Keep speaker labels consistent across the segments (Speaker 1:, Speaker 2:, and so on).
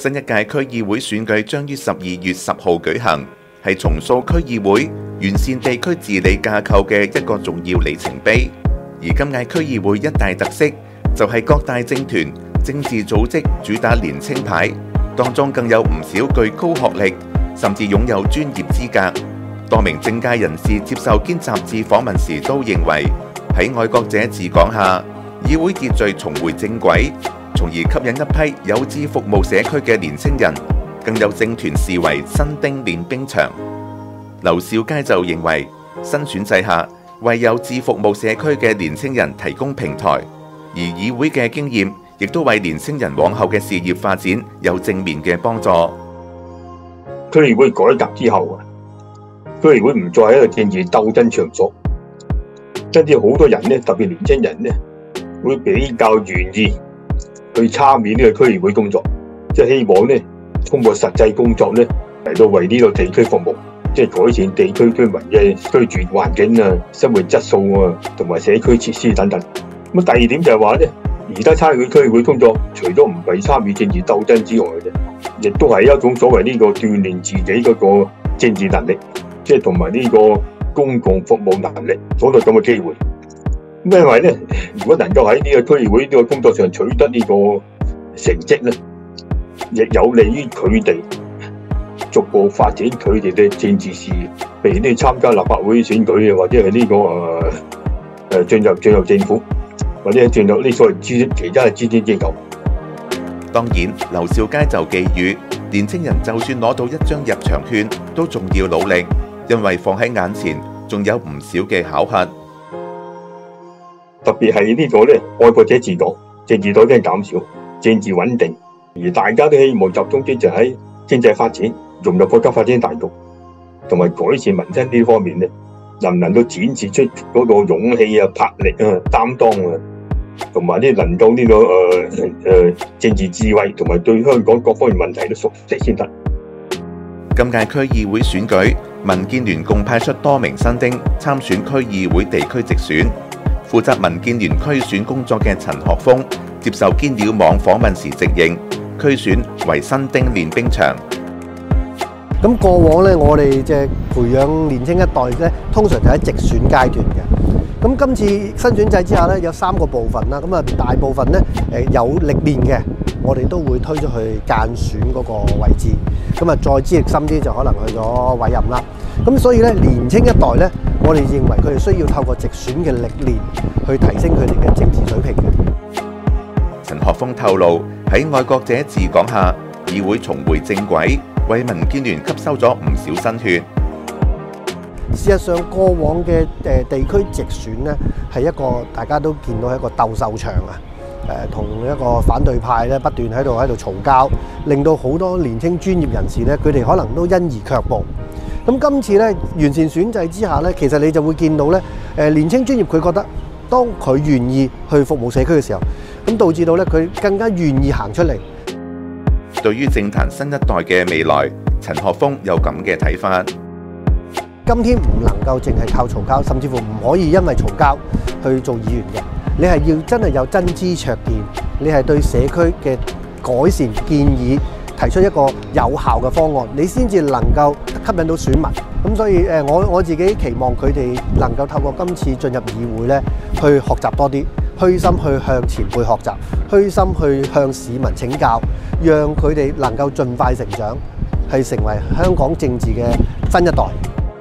Speaker 1: 新一屆區議會選舉將於12月10號舉行，係重塑區議會、完善地區治理架構嘅一個重要里程碑。而今屆區議會一大特色就係各大政團、政治組織主打年青派，當中更有唔少具高學歷，甚至擁有專業資格。多名政界人士接受堅雜誌訪問時都認為，喺愛國者治港下，議會秩序重回正軌，從而吸引一批有志服務社區嘅年青人，更有政團視為新丁練兵場。劉兆佳就認為，新選制下為有志服務社區嘅年青人提供平台，而議會嘅經驗亦都為年青人往後嘅事業發展有正面嘅幫助。
Speaker 2: 區議會改革之後啊，區議會唔再係一個政治鬥爭場所，真係好多人咧，特別年青人咧，會比較願意去參與呢個區議會工作，即係希望咧通過實際工作咧嚟到為呢個地區服務，即係改善地區居民嘅居住環境啊、生活質素啊，同埋社區設施等等。咁第二點就係話咧，而家參與區議會工作，除咗唔係參與政治鬥爭之外咧，亦都係一種所謂呢個鍛鍊自己嗰個政治能力，即係同埋呢個公共服務能力所到咁嘅機會。咁因為咧，如果能夠喺呢個區議會呢個工作上取得呢個成績咧，亦有利於佢哋逐步發展佢哋嘅政治事業，譬如呢參加立法會選舉啊，或者係呢個進入政府，或者進入呢所謂其他嘅諮詢機構。
Speaker 1: 當然，劉兆佳就寄語年青人，就算攞到一張入場券，都仲要努力，因為放喺眼前仲有唔少嘅考核。
Speaker 2: 特別係呢個咧，愛國者治港，政治鬥爭減少，政治穩定，而大家都希望集中精神喺經濟發展、融入國家發展大局，同埋改善民生呢方面咧，能唔能夠展示出嗰個勇氣啊、魄力啊、擔當啊，同埋呢能夠呢個政治智慧，同埋對香港各方面問題都熟悉先得。
Speaker 1: 今屆區議會選舉，民建聯共派出多名新丁參選區議會地區直選。負責民建聯區選工作嘅陳學鋒接受堅料網訪問時直認，區選為新丁練兵場。
Speaker 3: 咁過往咧，我哋即係培養年青一代咧，通常就喺直選階段嘅。咁今次新選制之下咧，有3個部分啦。咁啊，大部分咧有歷練嘅，我哋都會推出去間選嗰個位置。咁啊，再資歷深啲就可能去咗委任啦。咁所以咧，年青一代咧，我哋認為佢哋需要透過直選嘅歷練去提升佢哋嘅政治水平嘅。
Speaker 1: 陳學鋒透露，喺愛國者治港下，議會重回正軌，為民建聯吸收咗唔少新血。
Speaker 3: 事實上，過往嘅地區直選咧，係一個大家都見到係一個鬥獸場啊！同一個反對派咧不斷喺度嘈交，令到好多年青專業人士咧，佢哋可能都因而卻步。咁今次咧完善選制之下咧，其實你就會見到咧，年青專業佢覺得，當佢願意去服務社區嘅時候，咁導致到咧佢更加願意行出嚟。
Speaker 1: 對於政壇新一代嘅未來，陳學鋒有咁嘅睇法。
Speaker 3: 今天唔能夠淨係靠嘈交，甚至乎唔可以因為嘈交去做議員嘅。你係要真係有真知灼見，你係對社區嘅改善建議提出一個有效嘅方案，你先至能夠吸引到選民。咁所以我自己期望佢哋能夠透過今次進入議會咧，去學習多啲，虛心去向前輩學習，虛心去向市民請教，讓佢哋能夠盡快成長，係成為香港政治嘅新一代。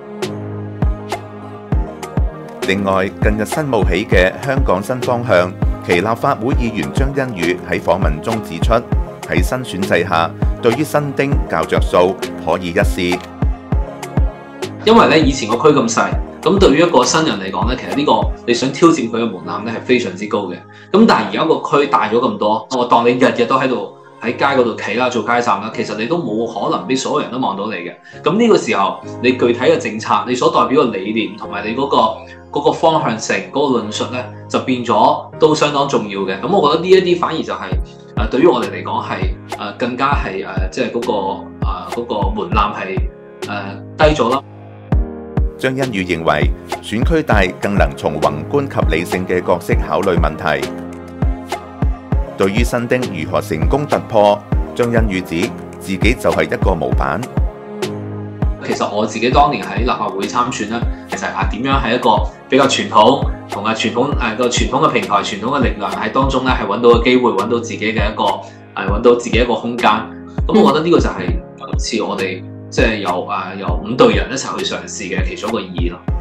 Speaker 1: 另外，近日新冒起嘅香港新方向，其立法會議員張欣宇喺訪問中指出，喺新選制下，對於新丁較着數，可以一試。
Speaker 4: 因為咧以前個區咁細，咁對於一個新人嚟講咧，其實呢個你想挑戰佢嘅門檻咧係非常之高嘅。咁但係而家個區大咗咁多，我當你日日都喺度喺街嗰度企啦，做街站啦，其實你都冇可能俾所有人都望到你嘅。咁呢個時候，你具體嘅政策，你所代表嘅理念同埋你嗰個方向性嗰個論述咧，就變咗都相當重要嘅。咁我覺得呢一啲反而就係對於我哋嚟講係更加係即係嗰個門檻係低咗啦。
Speaker 1: 張欣宇認為選區大更能從宏觀及理性嘅角色考慮問題。對於新丁如何成功突破， 張欣宇指自己就係一個模板。
Speaker 4: 其實我自己當年喺立法會參選咧，其實點樣喺一個比較傳統同傳統個傳統嘅平台、傳統嘅力量喺當中咧，係揾到個機會，揾到自己嘅一個揾到自己一個空間。咁我覺得呢個就係今次我哋即係由5隊人一齊去嘗試嘅其中一個意義咯。